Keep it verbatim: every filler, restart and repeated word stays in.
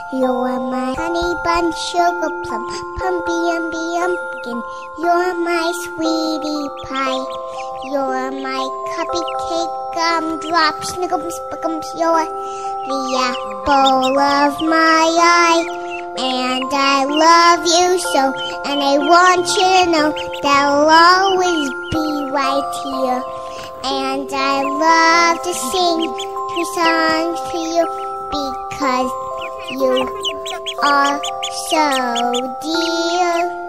You're my honey bun, sugar plum, pumpy umby umpkin. You're my sweetie pie. You're my cupcake gumdrop, snickums, spickums. You're the apple of my eye. And I love you so, and I want you to know that I'll always be right here. And I love to sing two songs to you because you are so dear.